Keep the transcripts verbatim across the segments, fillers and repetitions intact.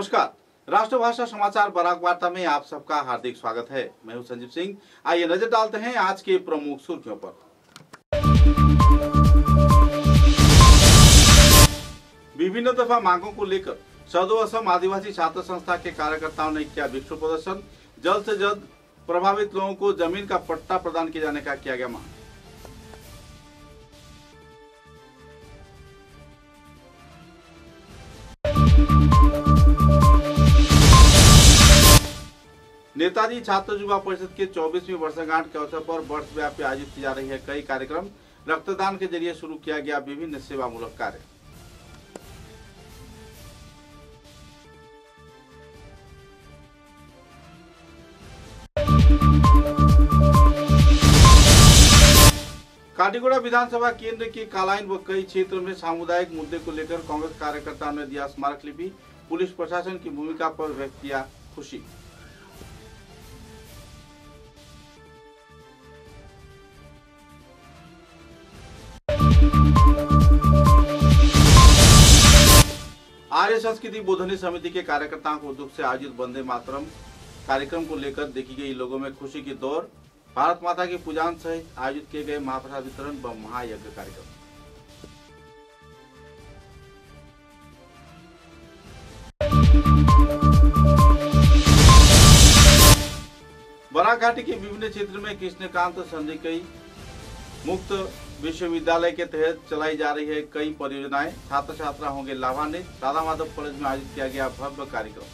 नमस्कार, राष्ट्रभाषा समाचार बराक वार्ता में आप सबका हार्दिक स्वागत है। मैं हूं संजीव सिंह। आइए नजर डालते हैं आज के प्रमुख सुर्खियों पर। विभिन्न दफा मांगों को लेकर सदो असम आदिवासी छात्र संस्था के कार्यकर्ताओं ने किया विक्षोभ प्रदर्शन। जल्द से जल्द प्रभावित लोगों को जमीन का पट्टा प्रदान किए जाने का किया गया मांग। नेताजी छात्र युवा परिषद के चौबीसवीं वर्षगांठ के अवसर पर वर्ष व्यापी आयोजित की जा रही है कई कार्यक्रम। रक्तदान के जरिए शुरू किया गया विभिन्न सेवामूलक कार्य। काटीगुड़ा विधानसभा केंद्र के कालाइन व कई क्षेत्रों में सामुदायिक मुद्दे को लेकर कांग्रेस कार्यकर्ताओं ने दिया स्मारक लिपि। पुलिस प्रशासन की भूमिका पर व्यक्त किया खुशी। आर्य संस्कृति बोधनी समिति के कार्यकर्ताओं को दुख से आयोजित वंदे मातरम कार्यक्रम को लेकर देखी गई लोगों में खुशी की दौर। भारत माता के पूजन सहित आयोजित किए गए महाप्रसाद वितरण व महायज्ञ कार्यक्रम। बराक घाटी के विभिन्न क्षेत्र में कृष्णकांत संधिकई मुक्त विश्वविद्यालय के तहत चलाई जा रही है कई परियोजनाएं। छात्र छात्रा होंगे लाभान्वित। राधा माधव कॉलेज में आयोजित किया गया भव्य कार्यक्रम।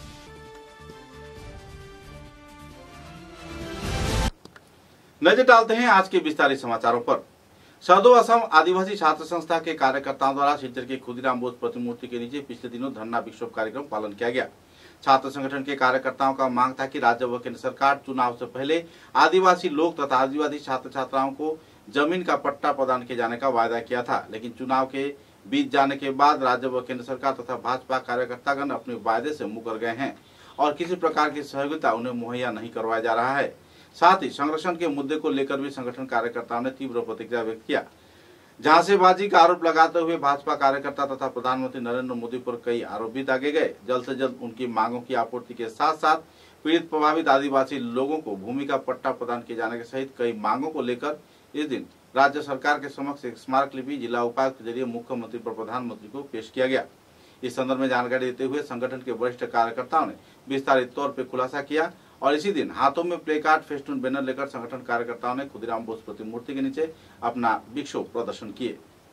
नजर डालते हैं आज के विस्तारित समाचारों पर। सदो असम आदिवासी छात्र संस्था के कार्यकर्ताओं द्वारा सिलचर के खुदीराम बोस प्रतिमूर्ति के नीचे पिछले दिनों धरना विक्षोभ कार्यक्रम पालन किया गया। छात्र संगठन के कार्यकर्ताओं का मांग था कि राज्य व केंद्र सरकार चुनाव से पहले आदिवासी लोग तथा आदिवासी छात्र छात्राओं को जमीन का पट्टा प्रदान किए जाने का वायदा किया था, लेकिन चुनाव के बीत जाने के बाद राज्य व केंद्र सरकार तथा भाजपा कार्यकर्तागण अपने वायदे से मुकर गए हैं और किसी प्रकार की सहयोगिता उन्हें मुहैया नहीं करवाया जा रहा है। साथ ही संरक्षण के मुद्दे को लेकर भी संगठन कार्यकर्ताओं ने तीव्र प्रतिक्रिया व्यक्त किया। झांसेबाजी का आरोप लगाते हुए भाजपा कार्यकर्ता तथा प्रधानमंत्री नरेंद्र मोदी पर कई आरोप भी दागे गए। जल्द से जल्द उनकी मांगों की आपूर्ति के साथ साथ पीड़ित प्रभावित आदिवासी लोगों को भूमि का पट्टा प्रदान किए जाने के सहित कई मांगों को लेकर इस दिन राज्य सरकार के समक्ष एक स्मारक लिपि जिला उपायुक्त के जरिए मुख्यमंत्री पर प्रधानमंत्री को पेश किया गया। इस संदर्भ में जानकारी देते हुए संगठन के वरिष्ठ कार्यकर्ताओं ने विस्तारित तौर पर खुलासा किया और इसी दिन हाथों में प्ले कार्ड, फेस्टून, बैनर लेकर संगठन कार्यकर्ताओं ने खुदीराम बोस प्रतिमूर्ति के नीचे अपना विक्षोभ प्रदर्शन किए।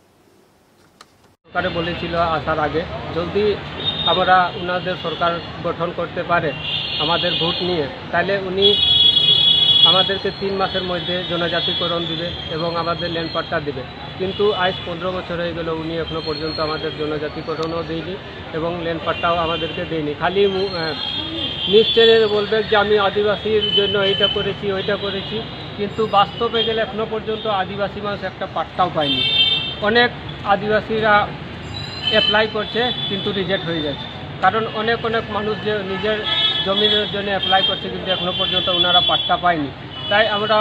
সরকারে বলেছিল আসার আগে যদি আমরা উনাদের সরকার গঠন করতে পারে আমাদের ভোট নিয়ে, তাহলে উনি আমাদেরকে তিন মাসের মধ্যে জনজাতিকরণ দিবে এবং আমাদের ল্যান্ড পাট্টা দিবে। কিন্তু আজ পনেরো বছর হয়ে গেল উনি এখনো পর্যন্ত আমাদের জনজাতিকরণও দেয়নি এবং ল্যান্ড পাট্টাও আমাদেরকে দেয়নি। খালি নিউজ চ্যানেলে বলবে যে আমি আদিবাসীর জন্য এইটা করেছি ওইটা করেছি, কিন্তু বাস্তবে গেলে এখনো পর্যন্ত আদিবাসী মানুষ একটা পাট্টাও পায়নি। অনেক আদিবাসীরা অ্যাপ্লাই করছে কিন্তু রিজেক্ট হয়ে যাচ্ছে, কারণ অনেক অনেক মানুষ যে নিজের জমিনের জন্য অ্যাপ্লাই করছে কিন্তু এখনো পর্যন্ত ওনারা পাট্টা পায়নি। তাই আমরা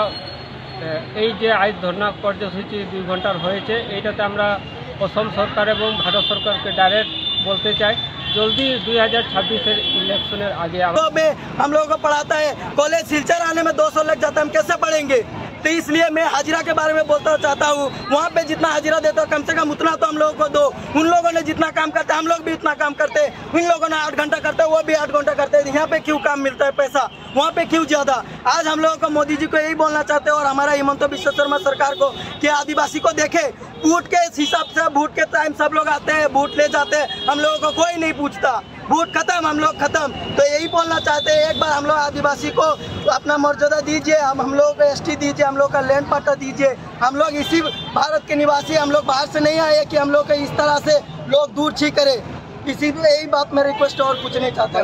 এই যে আজ ধর্ণা কর্মসূচি দুই ঘন্টার হয়েছে, এইটাতে আমরা অসম সরকার এবং ভারত সরকারকে ডাইরেক্ট বলতে চাই जल्दी दो हज़ार छब्बीस इलेक्शन आगे में हम लोगों को पढ़ाता है। कॉलेज सिलचर आने में दो सौ लग जाता है, हम कैसे पढ़ेंगे? तो इसलिए मैं हाजिरा के बारे में बोलना चाहता हूँ। वहाँ पे जितना हाजिरा देते हो कम से कम उतना तो हम लोगों को दो। उन लोगों ने जितना काम करते हम लोग भी उतना काम करते। उन लोगों ने आठ घंटा करते वो भी आठ घंटा करते। यहाँ पे क्यों काम मिलता है पैसा, वहाँ पे क्यों ज्यादा? आज हम लोगों को मोदी जी को यही बोलना चाहते हैं और हमारा हिमंत बिश्व शर्मा सरकार को कि आदिवासी को देखे। वोट के हिसाब से वोट के टाइम सब लोग आते हैं, वोट ले जाते हैं, हम लोगों को कोई नहीं पूछता। वोट खत्म, हम लोग खत्म। तो यही बोलना चाहते हैं, एक बार हम लोग आदिवासी को अपना मर्यादा दीजिए, हम हम लोग को एसटी दीजिए, हम लोग का लैंड पट्टा दीजिए। हम लोग इसी भारत के निवासी, हम लोग बाहर से नहीं आए कि हम लोग को इस तरह से लोग दूर छी करे। इसी यही बात मैं रिक्वेस्ट और कुछ नहीं चाहता।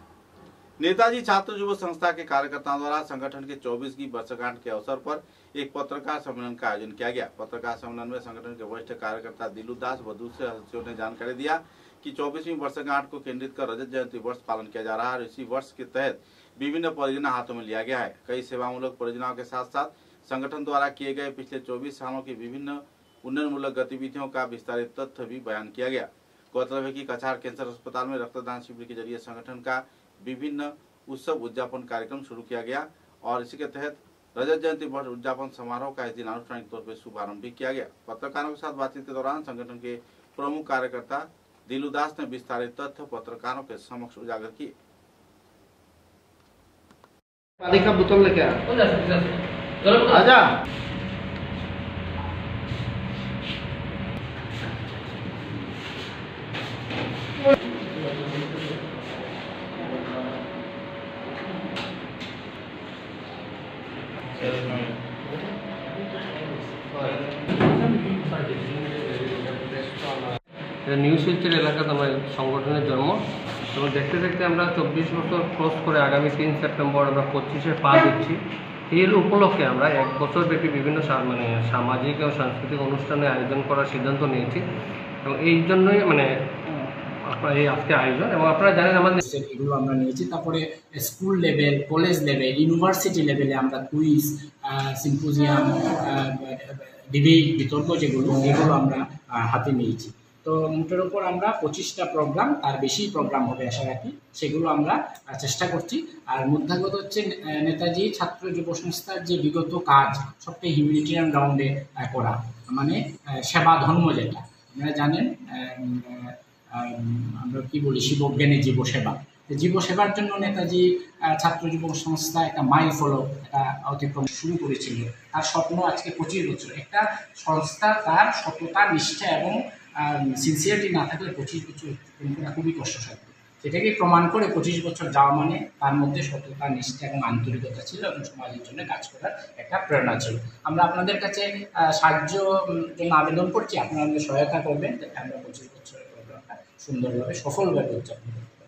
नेताजी छात्र युवा संस्था के कार्यकर्ताओं द्वारा संगठन के चौबीसवीं वर्षगांठ के अवसर पर एक पत्रकार सम्मेलन का आयोजन किया गया। पत्रकार सम्मेलन में संगठन के वरिष्ठ कार्यकर्ता दिलू दास व दूसरे सदस्यों ने जानकारी दिया कि चौबीसवीं वर्षगांठ को केंद्रित कर रजत जयंती वर्ष पालन किया जा रहा है और इसी वर्ष के तहत विभिन्न परियोजना हाथों में लिया गया है। कई सेवामूलक परियोजनाओं के साथ साथ संगठन द्वारा किए गए पिछले चौबीस सालों की विभिन्न उन्नयनमूलक गतिविधियों का विस्तारित तथ्य भी बयान किया गया। गौरतलब है कि कछार कैंसर अस्पताल में रक्तदान शिविर के जरिए संगठन का विभिन्न उत्सव उद्यापन कार्यक्रम शुरू किया गया और इसी के तहत रजत जयंती वर्ष उद्यापन समारोह का इस दिन आनुष्ठानिक तौर पर शुभारंभ भी किया गया। पत्रकारों के साथ बातचीत के दौरान संगठन के प्रमुख कार्यकर्ता दिलुदास ने विस्तारित तथ्य पत्रकारों के समक्ष उजागर किए। पानी का बोतल लेके आजा। নিউ শিলচর এলাকাতে আমার সংগঠনের জন্ম এবং দেখতে দেখতে আমরা চব্বিশ বছর ক্রস করে আগামী তিন সেপ্টেম্বর আমরা পঁচিশে পা দিচ্ছি। এর উপলক্ষে আমরা এক বছর ব্যাপী বিভিন্ন মানে সামাজিক ও সাংস্কৃতিক অনুষ্ঠানে আয়োজন করার সিদ্ধান্ত নিয়েছি এবং এই জন্যই মানে এই আজকে আয়োজন। এবং আপনারা জানেন আমাদের এগুলো আমরা নিয়েছি। তারপরে school level, college level, university লেভেলে আমরা কুইজ, সিম্পোজিয়াম, ডিবেট, বিতর্ক যেগুলো এগুলো আমরা হাতে নিয়েছি। তো মোটের ওপর আমরা পঁচিশটা প্রোগ্রাম, তার বেশি প্রোগ্রাম হবে আশা রাখি, সেগুলো আমরা চেষ্টা করছি। আর মুদ্রাগত হচ্ছে নেতাজি ছাত্র যুব সংস্থার যে বিগত কাজ সবটাই হিউম্যানিটেরিয়ান গ্রাউন্ডে করা, মানে সেবা ধর্ম যেটা আপনারা জানেন, আমরা কি বলি শিবজ্ঞানী জীবসেবা। জীবসেবার জন্য নেতাজি ছাত্র যুব সংস্থা একটা মাইল ফলক একটা অতিক্রম শুরু করেছিল। তার স্বপ্ন আজকে পঁচিশ বছর। একটা সংস্থা তার সততা, নিষ্ঠা এবং সিনসিয়ারিটি না থাকলে পঁচিশ বছর খুবই কষ্টসাধ্য। সেটাকে প্রমাণ করে পঁচিশ বছর যাওয়া মানে তার মধ্যে সততা, নিষ্ঠা এবং আন্তরিকতা ছিল এবং সমাজের জন্য কাজ করার একটা প্রেরণা ছিল। আমরা আপনাদের কাছে সাহায্য জন্য আবেদন করছি, আপনারা আমাদের সহায়তা করবেন যাতে আমরা পঁচিশ বছরের প্রোগ্রামটা সুন্দরভাবে সফলভাবে উদযাপন করতে পারি।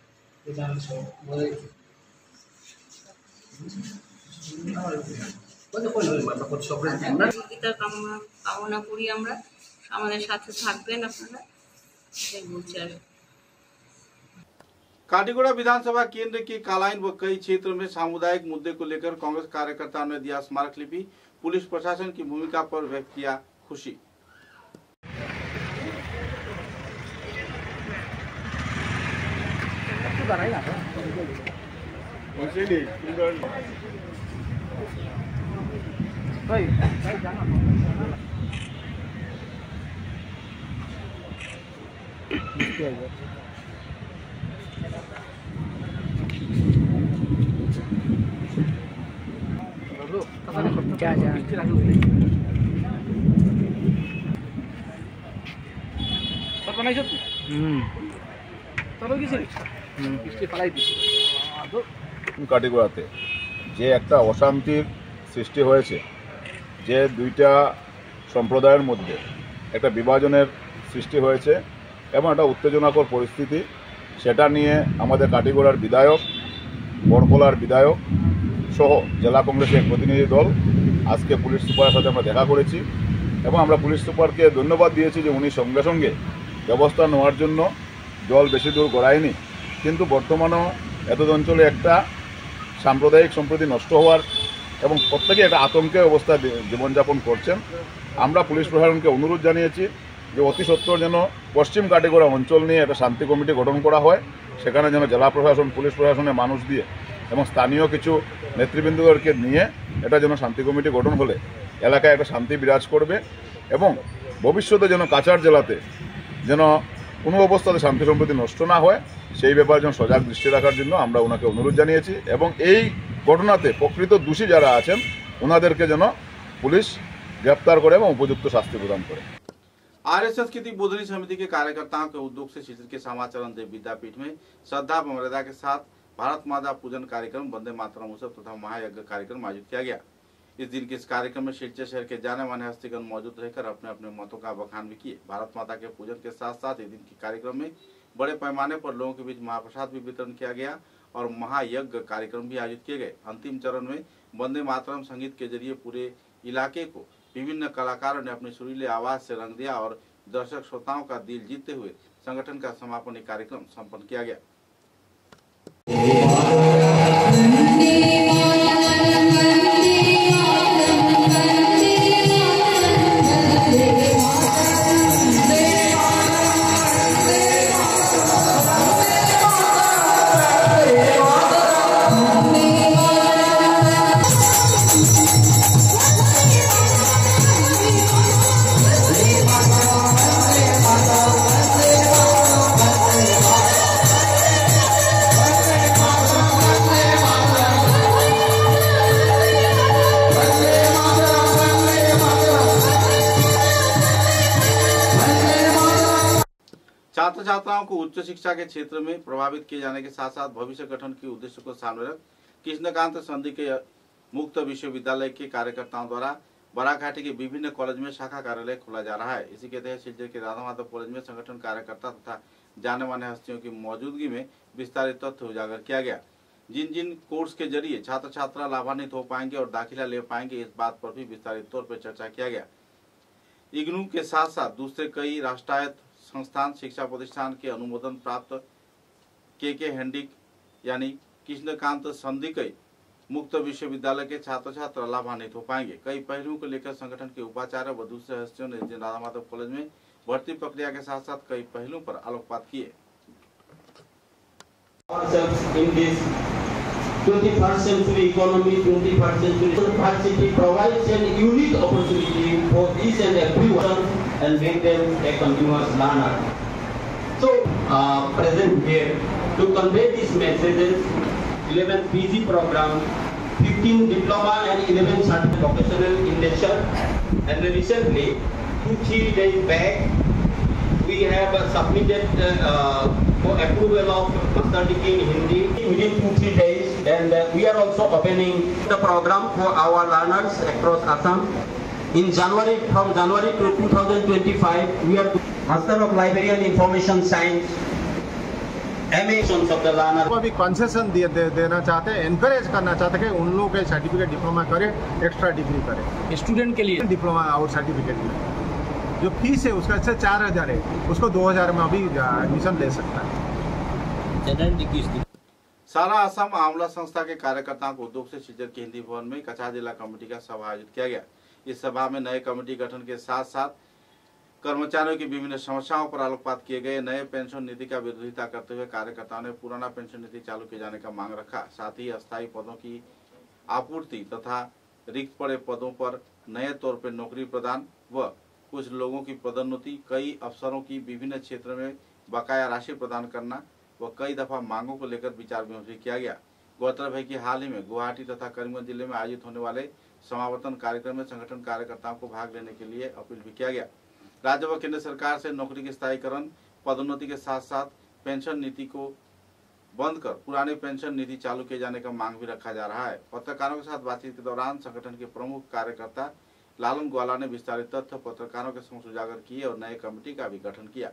কামনা করি আমরা, আমাদের সাথে থাকবেন আপনারা, বলছি আর। काटीगुड़ा विधानसभा केंद्र की कालाइन व कई क्षेत्रों में सामुदायिक मुद्दे को लेकर कांग्रेस कार्यकर्ताओं ने दिया स्मारक लिपि। पुलिस प्रशासन की भूमिका पर व्यक्त किया खुशी। क्या जा কাটিগড়াতে যে একটা অশান্তির সৃষ্টি হয়েছে, যে দুইটা সম্প্রদায়ের মধ্যে একটা বিভাজনের সৃষ্টি হয়েছে এবং একটা উত্তেজনাকর পরিস্থিতি, সেটা নিয়ে আমাদের কাটিগড়ার বিধায়ক, বড়খোলার বিধায়ক সহ জেলা কংগ্রেসের প্রতিনিধি দল আজকে পুলিশ সুপারের সাথে আমরা দেখা করেছি এবং আমরা পুলিশ সুপারকে ধন্যবাদ দিয়েছি যে উনি সঙ্গে সঙ্গে ব্যবস্থা নেওয়ার জন্য জল বেশি দূর গড়ায়নি। কিন্তু বর্তমানেও এত অঞ্চলে একটা সাম্প্রদায়িক সম্প্রীতি নষ্ট হওয়ার এবং প্রত্যেকে একটা আতঙ্কের অবস্থা জীবনযাপন করছেন। আমরা পুলিশ প্রশাসনকে অনুরোধ জানিয়েছি যে অতি সত্বর যেন পশ্চিম কাটিগড়া অঞ্চল নিয়ে একটা শান্তি কমিটি গঠন করা হয়, সেখানে যেন জেলা প্রশাসন, পুলিশ প্রশাসনের মানুষ দিয়ে এবং স্থানীয় কিছু নেতৃবৃন্দদেরকে নিয়ে এটা যেন শান্তি কমিটি গঠন হলে এলাকায় একটা শান্তি বিরাজ করবে এবং ভবিষ্যতে যেন কাছাড় জেলাতে যেন কোনো অবস্থাতে শান্তি সম্প্রীতি নষ্ট না হয় সেই ব্যাপারে যেন সজাগ দৃষ্টি রাখার জন্য আমরা ওনাকে অনুরোধ জানিয়েছি এবং এই ঘটনাতে প্রকৃত দোষী যারা আছেন ওনাদেরকে যেন পুলিশ গ্রেপ্তার করে এবং উপযুক্ত শাস্তি প্রদান করে। आर्य संस्कृति बोधनी समिति के कार्यकर्ताओं के उद्योग से शिविर के समाचरण देव विद्यापीठ में श्रद्धा मर्यादा के साथ भारत माता पूजन कार्यक्रम, वंदे मातरम उत्सव तथा महायज्ञ कार्यक्रम आयोजित किया गया। इस दिन के इस कार्यक्रम में शिलचर शहर के जाने माने हस्तीगण मौजूद रहकर अपने अपने मतों का बखान भी किए। भारत माता के पूजन के साथ साथ इस दिन के कार्यक्रम में बड़े पैमाने पर लोगों के बीच महाप्रसाद भी वितरण किया गया और महायज्ञ कार्यक्रम भी आयोजित किए गए। अंतिम चरण में वंदे मातरम संगीत के जरिए पूरे इलाके को विभिन्न कलाकारों ने अपनी सुरीले आवाज से रंग दिया और दर्शक श्रोताओं का दिल जीतते हुए संगठन का समापन कार्यक्रम संपन्न किया गया। छात्र छात्राओं को उच्च शिक्षा के क्षेत्र में प्रभावित किए जाने के साथ साथ भविष्य गठन के उद्देश्य को सामने रख कृष्णकांत संधि के मुक्त विश्वविद्यालय के कार्यकर्ताओं द्वारा बराघाटी के विभिन्न कॉलेज में शाखा कार्यालय खोला जा रहा है। इसी के तहत सिलचर के राधा माधव कॉलेज में संगठन कार्यकर्ता तथा जाने माने हस्तियों की मौजूदगी में विस्तारित तथ्य उजागर किया गया। जिन जिन कोर्स के जरिए छात्र छात्रा लाभान्वित हो पाएंगे और दाखिला ले पाएंगे, इस बात पर भी विस्तारित तौर पर चर्चा किया गया। इग्नू के साथ साथ दूसरे कई राष्ट्रायत्त संस्थान शिक्षा प्रतिष्ठान के अनुमोदन प्राप्त के के हैंडिक यानी कृष्णकांत संधिकई मुक्त विश्वविद्यालय के छात्र छात्रा लाभान्वित हो पाएंगे। कई पहलुओं को लेकर संगठन के उपाचार्य व दूसरे हस्तियों ने राधा माधव कॉलेज में भर्ती प्रक्रिया के साथ साथ कई पहलुओं पर आलोकपात किए। twenty-first century economy, twenty-first century university provides an unique opportunity for each and everyone and make them a continuous learner. So, uh, present here to convey these messages, eleven P G program, fifteen diploma and eleven certificate vocational in nature, and recently, two three days back, we have uh, submitted uh, for approval of master degree in Hindi within two three days, and uh, we are also opening the program for our learners across Assam. In January, from January to two thousand twenty-five, we are Master of Library and Information Science, M A of the learner. को भी concession दे, दे, देना चाहते हैं, encourage करना चाहते हैं कि उन लोगों के सर्टिफिकेट डिप्लोमा करें, एक्स्ट्रा डिग्री करें। स्टूडेंट के लिए डिप्लोमा और सर्टिफिकेट में जो फीस है उसका से चार हजार है, उसको दो हजार में अभी एडमिशन ले सकता है। सारा असम आंवला संस्था के कार्यकर्ताओं को उद्योग से सिलचर के हिंदी भवन में कछार जिला कमेटी का सभा आयोजित किया गया। इस सभा में नए कमेटी गठन के साथ साथ कर्मचारियों की विभिन्न समस्याओं पर आलोकपात किए गए। नए पेंशन नीति का विरोधिता करते हुए कार्यकर्ताओं ने पुराना पेंशन नीति चालू किए जाने का मांग रखा। साथ ही अस्थायी पदों की आपूर्ति तथा रिक्त पड़े पदों पर नए तौर पर नौकरी प्रदान व कुछ लोगों की पदोन्नति, कई अफसरों की विभिन्न क्षेत्र में बकाया राशि प्रदान करना व कई दफा मांगों को लेकर विचार विमर्श भी किया गया। गौरतलब है कि हाल ही में गुवाहाटी तथा करीमगंज जिले में आयोजित होने वाले समावर्तन कार्यक्रम में संगठन कार्यकर्ताओं को भाग लेने के लिए अपील भी किया गया। राज्य व केंद्र सरकार से नौकरी के स्थायीकरण, पदोन्नति के साथ साथ पेंशन नीति को बंद कर पुरानी पेंशन नीति चालू किए जाने का मांग भी रखा जा रहा है। पत्रकारों के साथ बातचीत के दौरान संगठन के प्रमुख कार्यकर्ता लालन ग्वाला ने विस्तारित तथ्य पत्रकारों के समक्ष उजागर किए और नए कमेटी का भी गठन किया।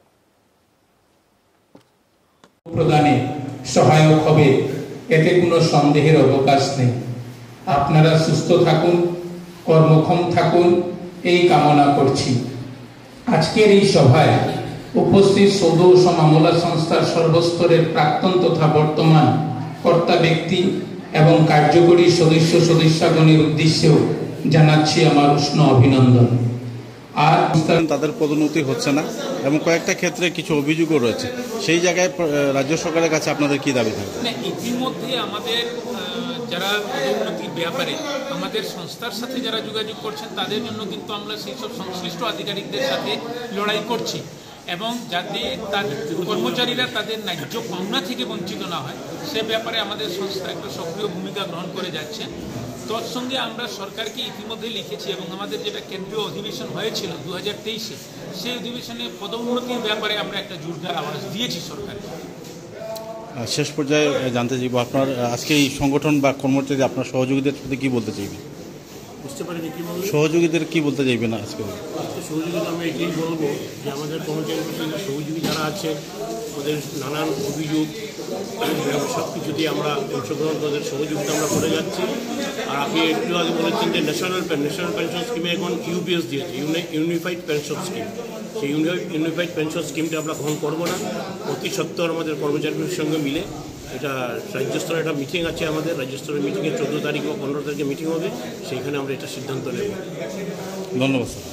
প্রদানে সহায়ক হবে এতে কোনো সন্দেহের অবকাশ নেই। আপনারা সুস্থ থাকুন, কর্মক্ষম থাকুন এই কামনা করছি। আজকের এই সভায় উপস্থিত সৌদ মামলা সংস্থার সর্বস্তরের প্রাক্তন তথা বর্তমান কর্তা ব্যক্তি এবং কার্যকরী সদস্য সদস্যগণের উদ্দেশ্যেও জানাচ্ছি আমার উষ্ণ অভিনন্দন। আর তাদের পদোন্নতি হচ্ছে না এবং কয়েকটা ক্ষেত্রে কিছু অভিযোগও রয়েছে, সেই জায়গায় রাজ্য সরকারের কাছে আপনাদের কি দাবি থাকবে? ইতিমধ্যে আমাদের যারা পদোন্নতির ব্যাপারে আমাদের সংস্থার সাথে যারা যোগাযোগ করছেন তাদের জন্য কিন্তু আমরা সেই সব সংশ্লিষ্ট আধিকারিকদের সাথে লড়াই করছি এবং যাতে তার কর্মচারীরা তাদের ন্যায্য পাওনা থেকে বঞ্চিত না হয় সে ব্যাপারে আমাদের সংস্থা একটা সক্রিয় ভূমিকা গ্রহণ করে যাচ্ছে। তৎসঙ্গে আমরা সরকারকে ইতিমধ্যে লিখেছি এবং আমাদের যেটা কেন্দ্রীয় অধিবেশন হয়েছিল দু হাজার তেইশে সেই অধিবেশনে পদোন্নতির ব্যাপারে আমরা একটা জোরদার আওয়াজ দিয়েছি সরকারকে। শেষ পর্যায়ে জানতে চাইব আপনার আজকে এই সংগঠন বা কর্মচারী আপনার সহযোগীদের প্রতি কি বলতে চাইবেন? বুঝতে পারিনি কি বলবো। সহযোগীদের কি বলতে চাইবেন আজকে? আজকে সহযোগীদের আমি এটাই বলবো যে আমাদের কর্মচারী সহযোগী যারা আছে ওদের নানান অভিযোগ সব কিছুতেই আমরা অংশগ্রহণ ওদের সহযোগিতা আমরা করে যাচ্ছি। আর আপনি একটু আগে বলেছেন যে ন্যাশনাল ন্যাশনাল পেনশন স্কিমে এখন ইউপিএস দিয়েছে, ইউনিফাইড পেনশন স্কিম। সেই ইউনিফাইড পেনশন স্কিমটা আমরা গ্রহণ করবো না। অতি সত্ত্বর আমাদের কর্মচারীদের সঙ্গে মিলে এটা রাজ্য স্তরে একটা মিটিং আছে আমাদের, রাজ্য স্তরের মিটিংয়ে চোদ্দো তারিখ বা পনেরো তারিখে মিটিং হবে, সেইখানে আমরা এটা সিদ্ধান্ত নেব। ধন্যবাদ স্যার।